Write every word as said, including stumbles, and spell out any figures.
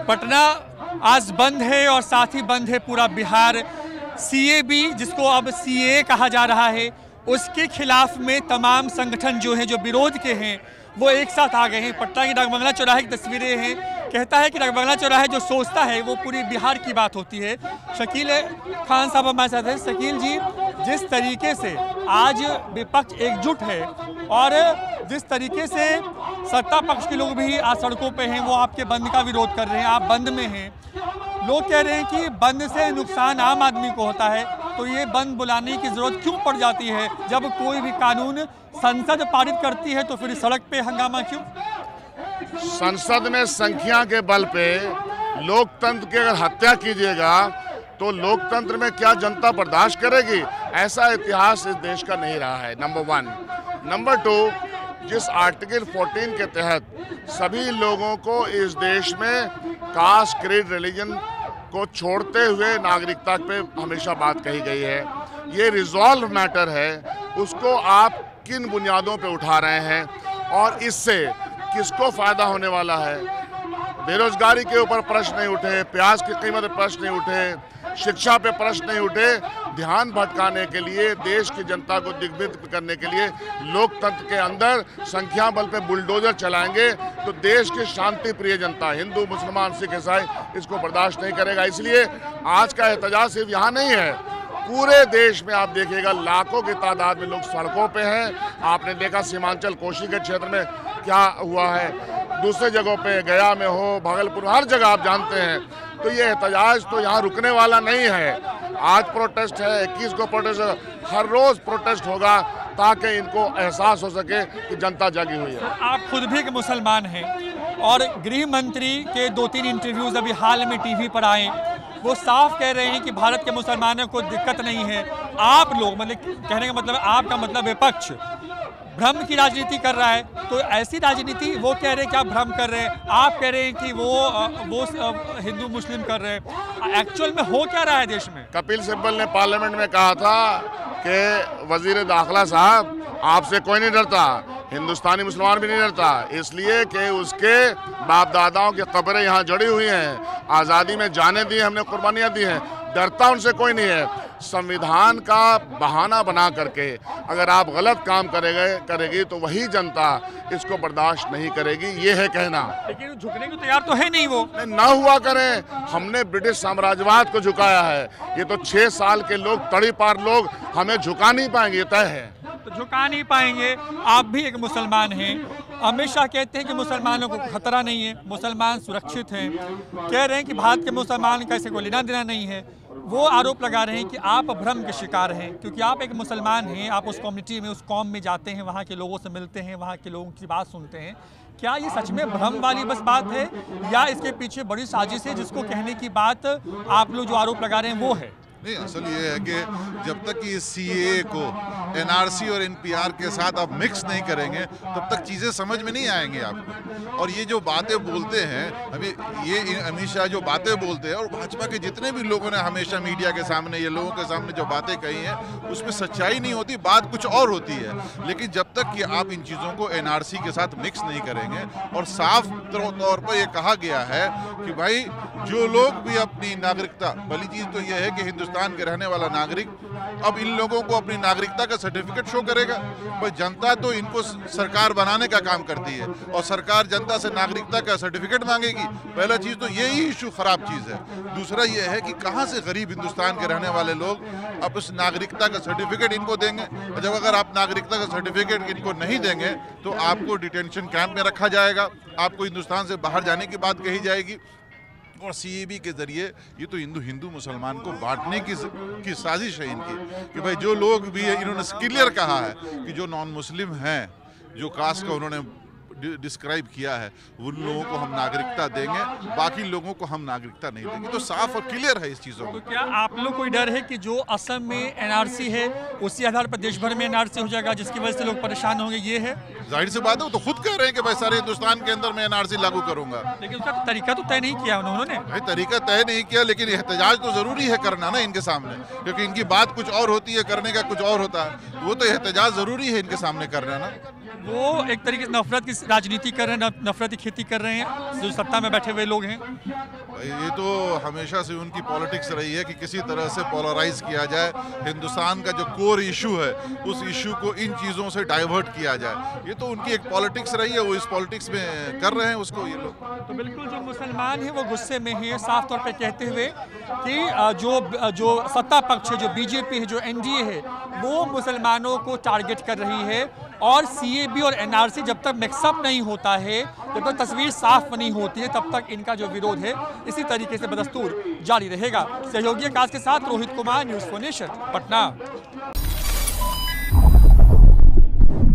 पटना आज बंद है और साथ ही बंद है पूरा बिहार। सीएबी जिसको अब सीए कहा जा रहा है, उसके खिलाफ में तमाम संगठन जो हैं, जो विरोध के हैं, वो एक साथ आ गए हैं। पटना की डाकबंगला चौराहे की तस्वीरें हैं। कहता है कि डाकबंगला चौराहे जो सोचता है वो पूरी बिहार की बात होती है। शकील खान साहब हमारे साथ हैं। शकील जी, जिस तरीके से आज विपक्ष एकजुट है और जिस तरीके से सत्ता पक्ष के लोग भी आज सड़कों पे हैं, वो आपके बंद का विरोध कर रहे हैं, आप बंद में हैं। लोग कह रहे हैं कि बंद से नुकसान आम आदमी को होता है, तो ये बंद बुलाने की जरूरत क्यों पड़ जाती है? जब कोई भी कानून संसद पारित करती है तो फिर सड़क पे हंगामा क्यों? संसद में संख्या के बल पे लोकतंत्र की अगर हत्या कीजिएगा तो लोकतंत्र में क्या जनता बर्दाश्त करेगी? ऐसा इतिहास इस देश का नहीं रहा है, नंबर वन। नंबर टू, जिस आर्टिकल चौदह के तहत सभी लोगों को इस देश में कास्ट, क्रीड, रिलीजन को छोड़ते हुए नागरिकता पे हमेशा बात कही गई है, ये रिजॉल्व मैटर है, उसको आप किन बुनियादों पे उठा रहे हैं और इससे किसको फायदा होने वाला है? बेरोजगारी के ऊपर प्रश्न नहीं उठे, प्याज की कीमत पे प्रश्न नहीं उठे, शिक्षा पे प्रश्न नहीं उठे। ध्यान भटकाने के लिए, देश की जनता को दिग्भ्रमित करने के लिए लोकतंत्र के अंदर संख्या बल पे बुलडोजर चलाएंगे तो देश की शांति प्रिय जनता, हिंदू, मुसलमान, सिख, ईसाई, इसको बर्दाश्त नहीं करेगा। इसलिए आज का एहतजाज सिर्फ यहाँ नहीं है, पूरे देश में आप देखिएगा लाखों की तादाद में लोग सड़कों पे हैं। आपने देखा सीमांचल कोशी के क्षेत्र में क्या हुआ है, दूसरे जगहों पे, गया में हो, भागलपुर, हर जगह आप जानते हैं। तो ये एहतजाज तो यहाँ रुकने वाला नहीं है। आज प्रोटेस्ट है, इक्कीस को प्रोटेस्ट है, हर रोज प्रोटेस्ट होगा ताकि इनको एहसास हो सके कि जनता जागी हुई है। आप खुद भी एक मुसलमान हैं और गृह मंत्री के दो तीन इंटरव्यूज अभी हाल में टीवी पर आए, वो साफ कह रहे हैं कि भारत के मुसलमानों को दिक्कत नहीं है। आप लोग, मतलब कहने का मतलब, आपका मतलब विपक्ष भ्रम की राजनीति कर रहा है, तो ऐसी राजनीति वो कह रहे हैं कि आप भ्रम कर रहे हैं, आप कह रहे हैं कि वो वो हिंदू मुस्लिम कर रहे हैं। एक्चुअल में हो क्या रहा है देश में? कपिल सिब्बल ने पार्लियामेंट में कहा था कि वजीर दाखिला साहब, आपसे कोई नहीं डरता, हिंदुस्तानी मुसलमान भी नहीं डरता, इसलिए कि उसके बाप दादाओं की कब्रें यहाँ जड़ी हुई हैं, आज़ादी में जाने दी, हमने कुर्बानियाँ दी हैं, डरता उनसे कोई नहीं है। संविधान का बहाना बना करके अगर आप गलत काम करेंगे करेगी तो वही जनता इसको बर्दाश्त नहीं करेगी, ये है कहना। लेकिन झुकने को तैयार तो है नहीं वो। ना हुआ करें, हमने ब्रिटिश साम्राज्यवाद को झुकाया है, ये तो छह साल के लोग, तड़ी पार लोग हमें झुका नहीं पाएंगे, ये तय है। तो झुका नहीं पाएंगे। आप भी एक मुसलमान हैं, अमित शाह कहते हैं कि मुसलमानों को खतरा नहीं है, मुसलमान सुरक्षित हैं, कह रहे हैं कि भारत के मुसलमान का ऐसे कोई लेना देना नहीं है। वो आरोप लगा रहे हैं कि आप भ्रम के शिकार हैं, क्योंकि आप एक मुसलमान हैं, आप उस कम्युनिटी में, उस कौम में जाते हैं, वहाँ के लोगों से मिलते हैं, वहाँ के लोगों की बात सुनते हैं। क्या ये सच में भ्रम वाली बस बात है या इसके पीछे बड़ी साजिश है जिसको कहने की बात आप लोग जो आरोप लगा रहे हैं वो है? नहीं, असल ये है कि जब तक ये सीएए को एनआरसी और एनपीआर के साथ आप मिक्स नहीं करेंगे तब तक चीज़ें समझ में नहीं आएंगी आपको। और ये जो बातें बोलते हैं, अभी ये अमित शाह जो बातें बोलते हैं और भाजपा के जितने भी लोगों ने हमेशा मीडिया के सामने, ये लोगों के सामने जो बातें कही हैं उसमें सच्चाई नहीं होती, बात कुछ और होती है। लेकिन जब तक कि आप इन चीज़ों को एनआरसी के साथ मिक्स नहीं करेंगे, और साफ तौर पर यह कहा गया है कि भाई जो लोग भी अपनी नागरिकता, पहली चीज़ तो यह है कि हिंदुस्तान के रहने वाला नागरिक अब इन लोगों को अपनी नागरिकता का सर्टिफिकेट शो करेगा। भाई जनता तो इनको सरकार बनाने का काम करती है और सरकार जनता से नागरिकता का सर्टिफिकेट मांगेगी। पहला चीज तो यही इशू खराब चीज है। दूसरा यह है कि कहां से गरीब हिंदुस्तान के रहने वाले लोग अब उस नागरिकता का सर्टिफिकेट इनको देंगे। जब अगर आप नागरिकता का सर्टिफिकेट इनको नहीं देंगे तो आपको डिटेंशन कैंप में रखा जाएगा, आपको हिंदुस्तान से बाहर जाने की बात कही जाएगी। और सीएबी के जरिए ये तो हिंदू हिंदू मुसलमान को बांटने की की साजिश है इनकी, कि भाई जो लोग भी है, इन्होंने क्लियर कहा है कि जो नॉन मुस्लिम हैं, जो कास्ट का उन्होंने डिस्क्राइब किया है, उन लोगों को हम नागरिकता देंगे, बाकी लोगों को हम नागरिकता नहीं देंगे। तो साफ और क्लियर है इस चीज़ों को। तो क्या आप लोग कोई डर है कि जो असम में एनआरसी है उसी आधार पर देश भर में एनआरसी हो जाएगा, जिसकी वजह से लोग परेशान होंगे? ये है जाहिर सी बात है, वो तो खुद कह रहे हैं कि भाई सारे हिंदुस्तान के अंदर मैं एनआरसी लागू करूंगा। लेकिन उसका तरीका तो तय नहीं किया उन्होंने। भाई तरीका तय नहीं किया, लेकिन एहतजाज तो जरूरी है करना ना इनके सामने, क्योंकि इनकी बात कुछ और होती है, करने का कुछ और होता है। वो तो एहतजाज जरूरी है इनके सामने करना ना। वो एक तरीके से नफरत की राजनीति कर रहे हैं, नफरत की खेती कर रहे हैं जो सत्ता में बैठे हुए लोग हैं? ये तो हमेशा से उनकी पॉलिटिक्स रही है कि किसी तरह से पोलराइज किया जाए, हिंदुस्तान का जो कोर इशू है उस इशू को इन चीज़ों से डाइवर्ट किया जाए। ये तो उनकी एक पॉलिटिक्स रही है, वो इस पॉलिटिक्स में कर रहे हैं उसको ये लोग। तो बिल्कुल जो मुसलमान हैं वो गुस्से में हैं, साफ तौर पे कहते हुए कि जो जो सत्ता पक्ष है, जो बीजेपी है, जो एनडीए है, वो मुसलमानों को टारगेट कर रही है और सीएबी और एनआरसी जब तक मिक्सअप नहीं होता है, जब तक तस्वीर साफ नहीं होती है, तब तक इनका जो विरोध है इसी तरीके से बदस्तूर जारी रहेगा। सहयोगी आकाश के साथ Rohit Kumar, news for nation, Patna.